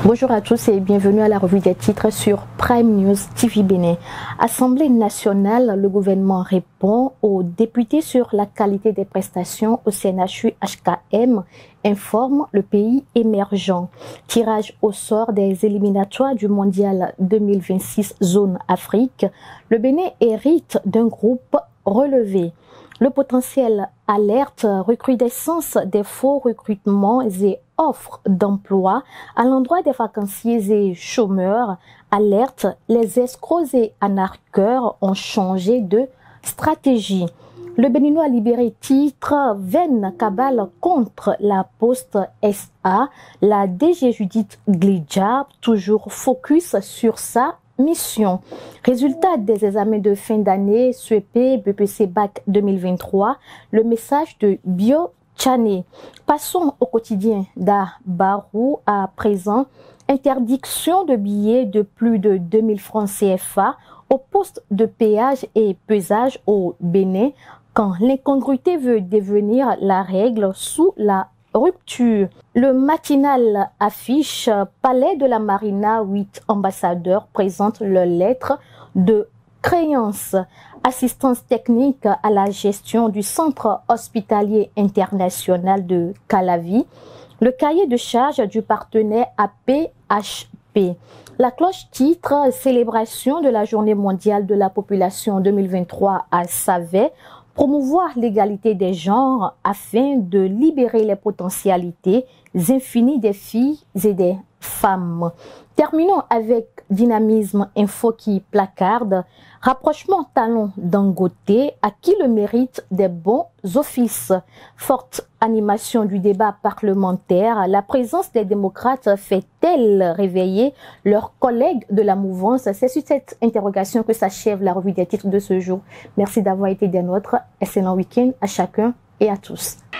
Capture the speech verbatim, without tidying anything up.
Bonjour à tous et bienvenue à la revue des titres sur Prime News T V Bénin. Assemblée nationale, le gouvernement répond aux députés sur la qualité des prestations au C N H U H K M, informe le pays émergent. Tirage au sort des éliminatoires du mondial deux mille vingt-six zone Afrique. Le Bénin hérite d'un groupe relevé. Le potentiel alerte recrudescence des faux recrutements et offres d'emploi à l'endroit des vacanciers et chômeurs. Alerte, les escrocs et anarcheurs ont changé de stratégie. Le Béninois libéré titre vaine cabale contre la Poste S A. La D G Judith Glidja, toujours focus sur sa mission. Résultat des examens de fin d'année S E P B P C Bac deux mille vingt-trois, le message de Bio Tchané. Passons au quotidien d'Abarou à présent. Interdiction de billets de plus de deux mille francs C F A au poste de péage et pesage au Bénin quand l'incongruité veut devenir la règle sous la rupture. Le matinal affiche Palais de la Marina, huit ambassadeurs présentent leurs lettres de créance. Assistance technique à la gestion du centre hospitalier international de Calavi. Le cahier de charge du partenaire A P H P. La cloche titre Célébration de la Journée mondiale de la population deux mille vingt-trois à Savet. Promouvoir l'égalité des genres afin de libérer les potentialités infinies des filles et des femmes. Terminons avec Dynamisme Info qui placarde. Rapprochement talon Dangote, à qui le mérite des bons offices. Forte animation du débat parlementaire, la présence des démocrates fait-elle réveiller leurs collègues de la mouvance? C'est sur cette interrogation que s'achève la revue des titres de ce jour. Merci d'avoir été des nôtres. Excellent week-end à chacun et à tous.